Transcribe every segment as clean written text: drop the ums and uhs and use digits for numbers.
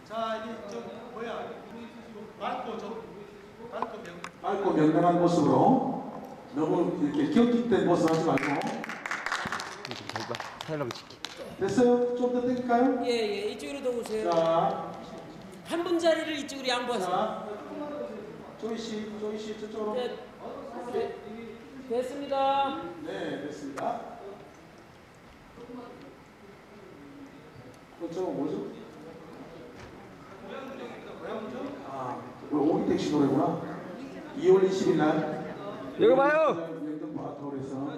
자, 이게 좀 뭐야? 맑고 명랑한 모습으로 너무 이렇게 격식된 모습 하지 말고. 됐어요? 좀 더 땡길까요? 예, 이쪽으로 더 오세요. 자, 한 분 자리를 이쪽으로 양보하세요. 자, 조이 씨 저쪽으로. 네. 됐습니다. 네, 됐습니다. 저거 뭐죠? 아, 오기택 씨 노래구나. 2월 20일 날. 여기 봐요. 영등포아트홀에서.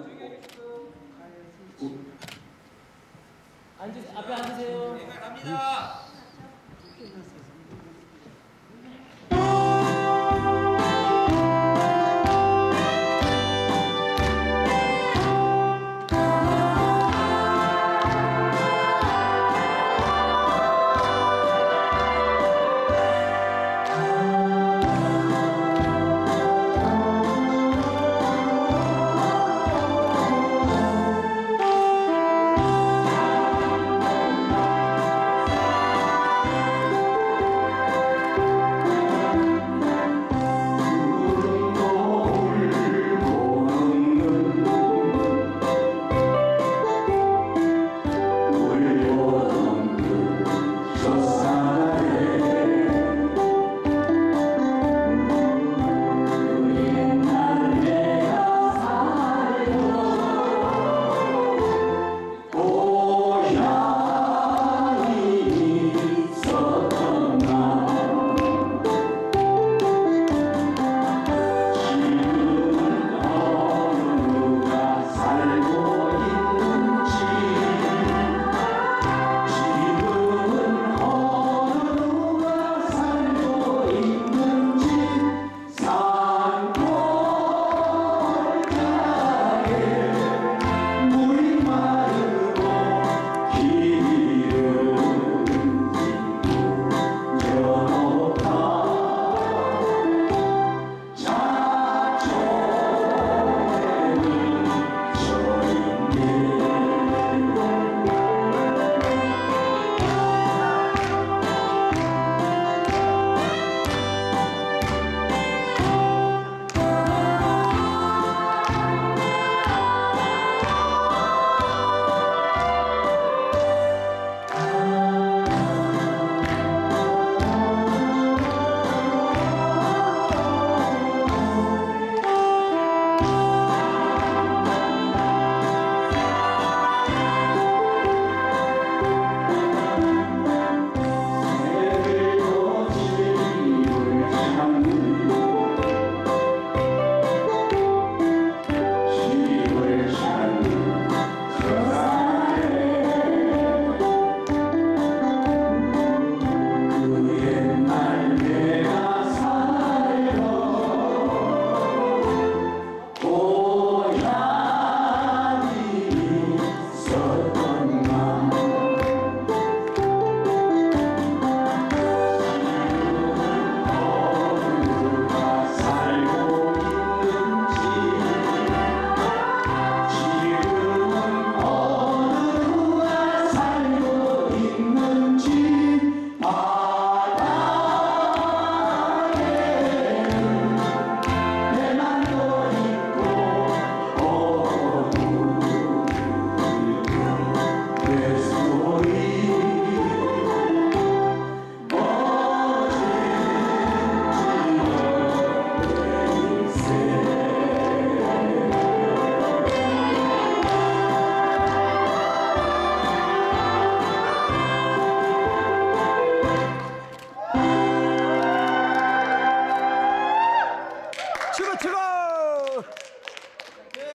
앞에 앉으세요. 갑니다.